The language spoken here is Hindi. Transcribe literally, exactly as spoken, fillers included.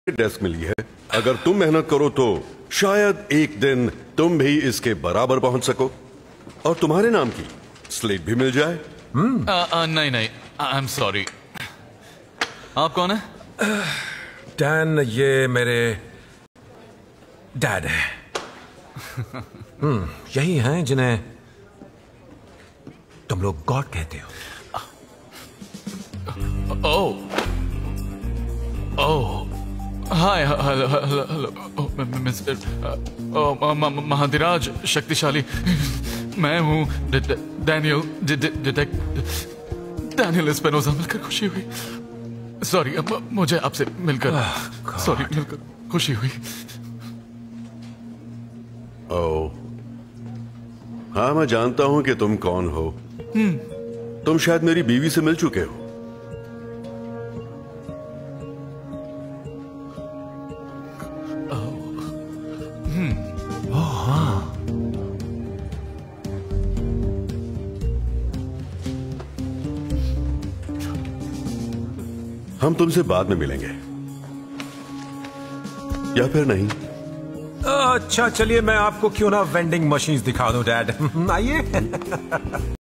डेस्क मिली है। अगर तुम मेहनत करो तो शायद एक दिन तुम भी इसके बराबर पहुंच सको और तुम्हारे नाम की स्लेट भी मिल जाए। हम्म uh, uh, नहीं नहीं, आई एम सॉरी। आप कौन है? डैन, ये मेरे डैड है। हम्म यही हैं जिन्हें तुम लोग गॉड कहते हो। Oh oh hi, hello hello hello mister महाधिराज शक्तिशाली। मैं हूँ डैनियल, डैनियल एस्पिनोजा। मिलकर खुशी हुई। सॉरी, मुझे आपसे मिलकर सॉरी मिलकर खुशी हुई। ओह हाँ, मैं जानता हूं कि तुम कौन हो। तुम शायद मेरी बीवी से मिल चुके हो। ओह हाँ। हम तुमसे बाद में मिलेंगे या फिर नहीं? अच्छा चलिए, मैं आपको क्यों ना वेंडिंग मशीन्स दिखा दूं डैड। आइए।